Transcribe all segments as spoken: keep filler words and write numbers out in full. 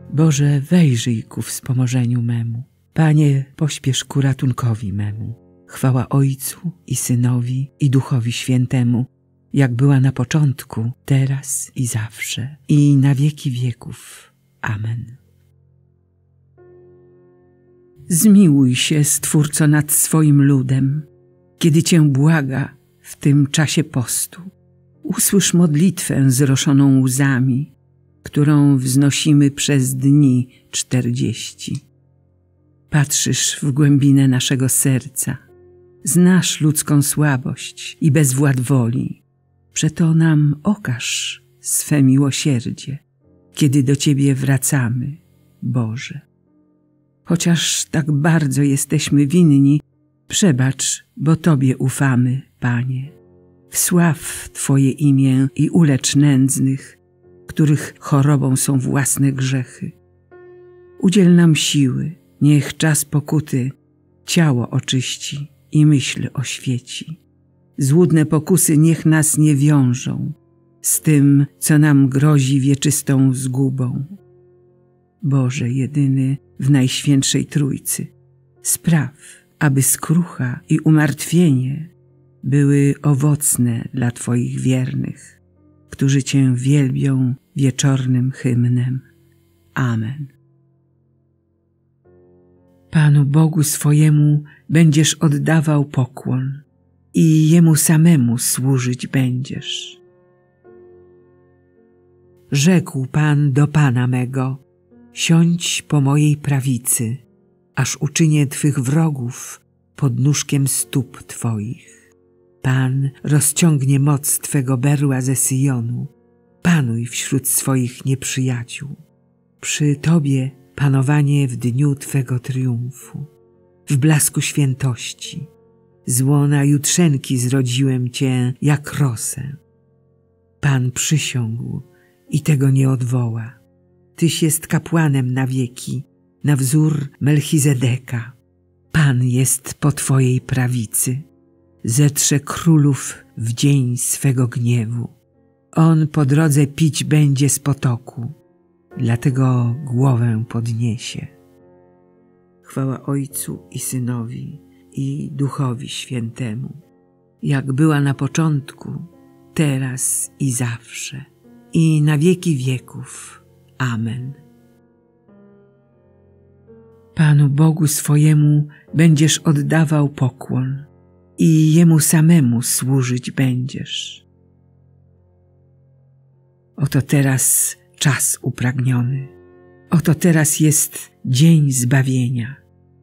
Boże, wejrzyj ku wspomożeniu memu. Panie, pośpiesz ku ratunkowi memu. Chwała Ojcu i Synowi i Duchowi Świętemu, jak była na początku, teraz i zawsze, i na wieki wieków. Amen. Zmiłuj się, Stwórco, nad swoim ludem, kiedy Cię błaga w tym czasie postu. Usłysz modlitwę zroszoną łzami, którą wznosimy przez dni czterdzieści. Patrzysz w głębinę naszego serca, znasz ludzką słabość i bezwład woli. Przeto nam okaż swe miłosierdzie, kiedy do Ciebie wracamy, Boże. Chociaż tak bardzo jesteśmy winni, przebacz, bo Tobie ufamy, Panie. Wsław Twoje imię i ulecz nędznych, których chorobą są własne grzechy. Udziel nam siły, niech czas pokuty ciało oczyści i myśl oświeci. Złudne pokusy niech nas nie wiążą z tym, co nam grozi wieczystą zgubą. Boże jedyny w Najświętszej Trójcy, spraw, aby skrucha i umartwienie były owocne dla Twoich wiernych, którzy Cię wielbią wieczornym hymnem. Amen. Panu Bogu swojemu będziesz oddawał pokłon i Jemu samemu służyć będziesz. Rzekł Pan do Pana mego: siądź po mojej prawicy, aż uczynię Twych wrogów podnóżkiem stóp Twoich. Pan rozciągnie moc Twego berła ze Syjonu, panuj wśród swoich nieprzyjaciół. Przy Tobie panowanie w dniu Twego triumfu, w blasku świętości. Z łona jutrzenki zrodziłem Cię jak rosę. Pan przysiągł i tego nie odwoła. Tyś jest kapłanem na wieki, na wzór Melchizedeka. Pan jest po Twojej prawicy. Zetrze królów w dzień swego gniewu. On po drodze pić będzie z potoku, dlatego głowę podniesie. Chwała Ojcu i Synowi i Duchowi Świętemu, jak była na początku, teraz i zawsze, i na wieki wieków. Amen. Panu Bogu swojemu będziesz oddawał pokłon i Jemu samemu służyć będziesz. Oto teraz czas upragniony, oto teraz jest dzień zbawienia.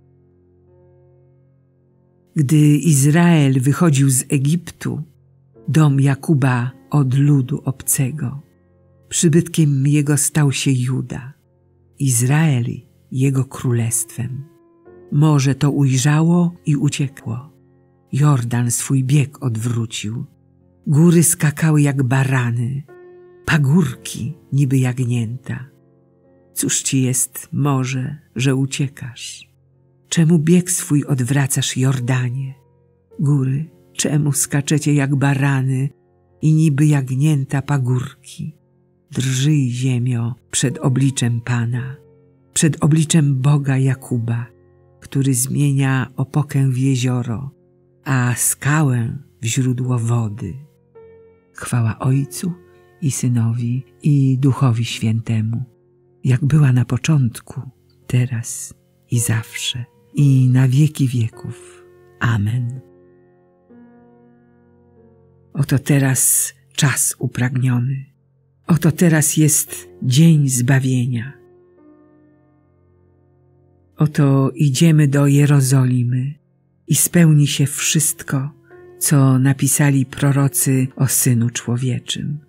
Gdy Izrael wychodził z Egiptu, dom Jakuba od ludu obcego, przybytkiem jego stał się Juda, Izrael jego królestwem. Morze to ujrzało i uciekło. Jordan swój bieg odwrócił. Góry skakały jak barany, pagórki niby jagnięta. Cóż ci jest, morze, że uciekasz? Czemu bieg swój odwracasz, Jordanie? Góry, czemu skaczecie jak barany i niby jagnięta pagórki? Drżyj, ziemio, przed obliczem Pana, przed obliczem Boga Jakuba, który zmienia opokę w jezioro, a skałę w źródło wody. Chwała Ojcu i Synowi i Duchowi Świętemu, jak była na początku, teraz i zawsze, i na wieki wieków. Amen. Oto teraz czas upragniony, oto teraz jest dzień zbawienia. Oto idziemy do Jerozolimy i spełni się wszystko, co napisali prorocy o Synu Człowieczym.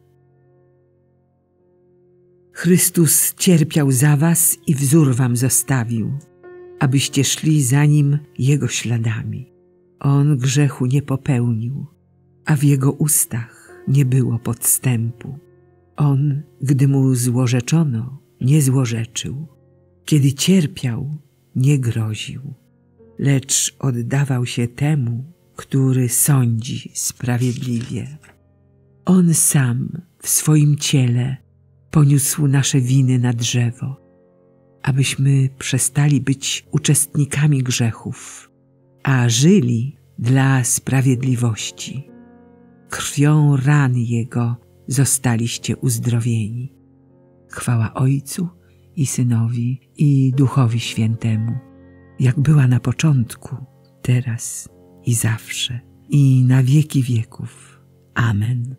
Chrystus cierpiał za was i wzór wam zostawił, abyście szli za Nim Jego śladami. On grzechu nie popełnił, a w Jego ustach nie było podstępu. On, gdy Mu złorzeczono, nie złorzeczył. Kiedy cierpiał, nie groził, lecz oddawał się temu, który sądzi sprawiedliwie. On sam w swoim ciele poniósł nasze winy na drzewo, abyśmy przestali być uczestnikami grzechów, a żyli dla sprawiedliwości. Krwią ran Jego zostaliście uzdrowieni. Chwała Ojcu i Synowi, i Duchowi Świętemu, jak była na początku, teraz i zawsze, i na wieki wieków. Amen.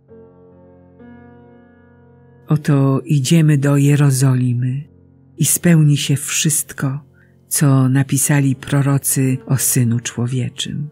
Oto idziemy do Jerozolimy i spełni się wszystko, co napisali prorocy o Synu Człowieczym.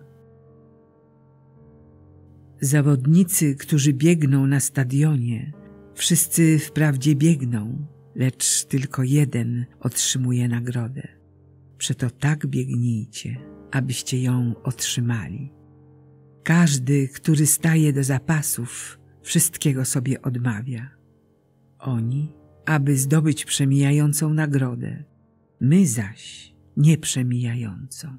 Zawodnicy, którzy biegną na stadionie, wszyscy wprawdzie biegną, lecz tylko jeden otrzymuje nagrodę. Przeto tak biegnijcie, abyście ją otrzymali. Każdy, który staje do zapasów, wszystkiego sobie odmawia. Oni, aby zdobyć przemijającą nagrodę, my zaś nieprzemijającą.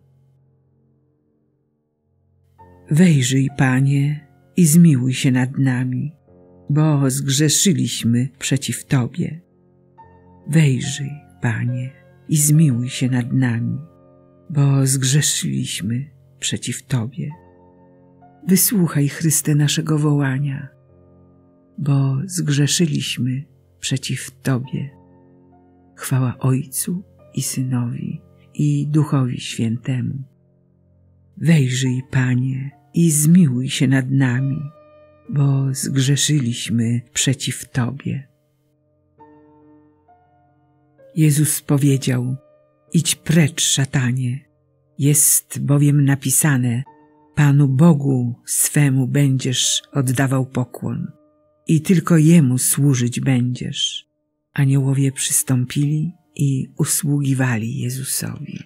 Wejrzyj, Panie, i zmiłuj się nad nami, bo zgrzeszyliśmy przeciw Tobie. Wejrzyj, Panie, i zmiłuj się nad nami, bo zgrzeszyliśmy przeciw Tobie. Wysłuchaj, Chryste, naszego wołania, bo zgrzeszyliśmy przeciw Tobie. Chwała Ojcu i Synowi, i Duchowi Świętemu. Wejrzyj, Panie, i zmiłuj się nad nami, bo zgrzeszyliśmy przeciw Tobie. Jezus powiedział: idź precz, szatanie, jest bowiem napisane: Panu Bogu swemu będziesz oddawał pokłon i tylko Jemu służyć będziesz. Aniołowie przystąpili i usługiwali Jezusowi.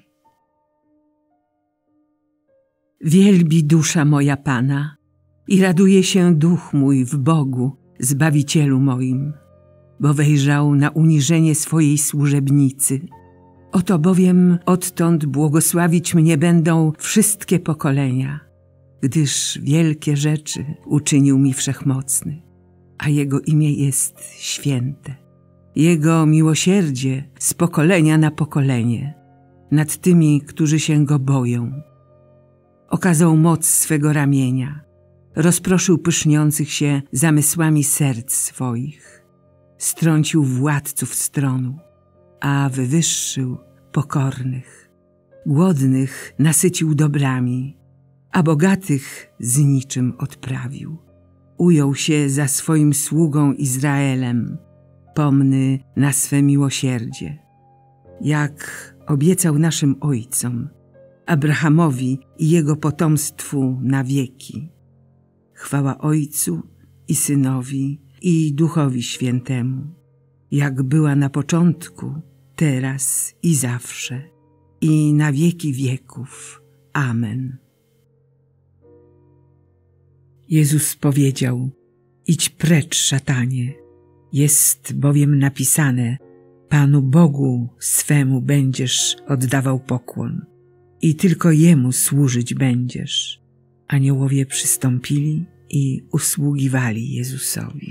Wielbi dusza moja Pana i raduje się duch mój w Bogu, Zbawicielu moim, bo wejrzał na uniżenie swojej służebnicy. Oto bowiem odtąd błogosławić mnie będą wszystkie pokolenia, gdyż wielkie rzeczy uczynił mi Wszechmocny, a Jego imię jest święte. Jego miłosierdzie z pokolenia na pokolenie nad tymi, którzy się Go boją. Okazał moc swego ramienia, rozproszył pyszniących się zamysłami serc swoich, strącił władców stronu, a wywyższył pokornych. Głodnych nasycił dobrami, a bogatych z niczym odprawił. Ujął się za swoim sługą Izraelem, pomny na swe miłosierdzie, jak obiecał naszym ojcom, Abrahamowi i jego potomstwu na wieki. Chwała Ojcu i Synowi, i Duchowi Świętemu, jak była na początku, teraz i zawsze, i na wieki wieków. Amen. Jezus powiedział: idź precz, szatanie, jest bowiem napisane: Panu Bogu swemu będziesz oddawał pokłon i tylko Jemu służyć będziesz. Aniołowie przystąpili i usługiwali Jezusowi.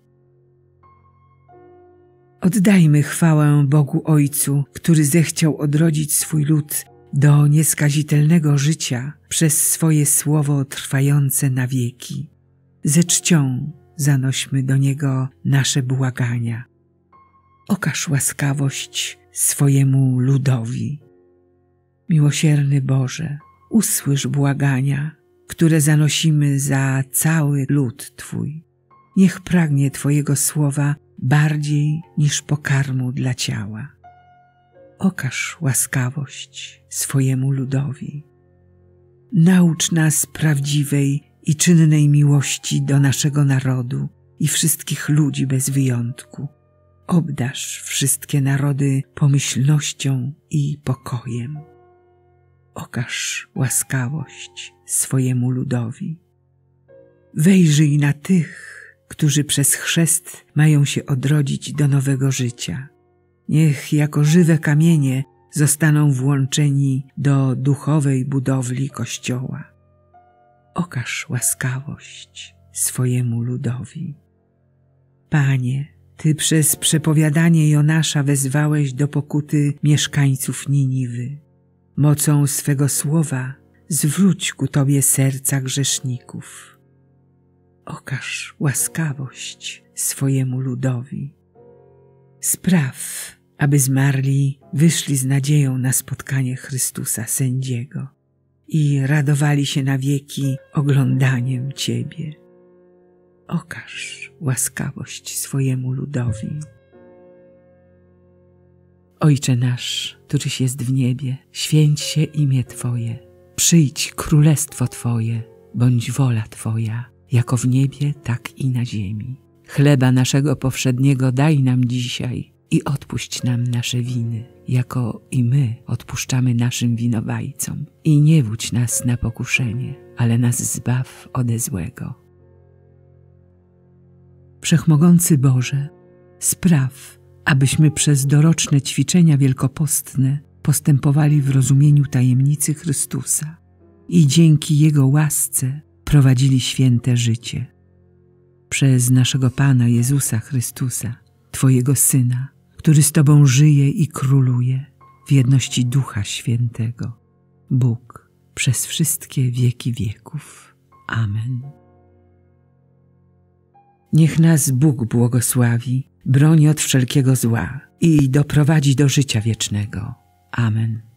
Oddajmy chwałę Bogu Ojcu, który zechciał odrodzić swój lud do nieskazitelnego życia przez swoje słowo trwające na wieki. Ze czcią zanośmy do Niego nasze błagania. Okaż łaskawość swojemu ludowi. Miłosierny Boże, usłysz błagania, które zanosimy za cały lud Twój. Niech pragnie Twojego słowa bardziej niż pokarmu dla ciała. Okaż łaskawość swojemu ludowi. Naucz nas prawdziwej i czynnej miłości do naszego narodu i wszystkich ludzi bez wyjątku. Obdarz wszystkie narody pomyślnością i pokojem. Okaż łaskawość swojemu ludowi. Wejrzyj na tych, którzy przez chrzest mają się odrodzić do nowego życia. Niech jako żywe kamienie zostaną włączeni do duchowej budowli Kościoła. Okaż łaskawość swojemu ludowi. Panie, Ty przez przepowiadanie Jonasza wezwałeś do pokuty mieszkańców Niniwy. Mocą swego słowa zwróć ku Tobie serca grzeszników. Okaż łaskawość swojemu ludowi. Spraw, aby zmarli wyszli z nadzieją na spotkanie Chrystusa Sędziego i radowali się na wieki oglądaniem Ciebie. Okaż łaskawość swojemu ludowi. Ojcze nasz, któryś jest w niebie, święć się imię Twoje. Przyjdź królestwo Twoje, bądź wola Twoja, jako w niebie, tak i na ziemi. Chleba naszego powszedniego daj nam dzisiaj i odpuść nam nasze winy, jako i my odpuszczamy naszym winowajcom. I nie wódź nas na pokuszenie, ale nas zbaw ode złego. Wszechmogący Boże, spraw, abyśmy przez doroczne ćwiczenia wielkopostne postępowali w rozumieniu tajemnicy Chrystusa i dzięki Jego łasce prowadzili święte życie. Przez naszego Pana Jezusa Chrystusa, Twojego Syna, który z Tobą żyje i króluje w jedności Ducha Świętego, Bóg przez wszystkie wieki wieków. Amen. Niech nas Bóg błogosławi, broni od wszelkiego zła i doprowadzi do życia wiecznego. Amen.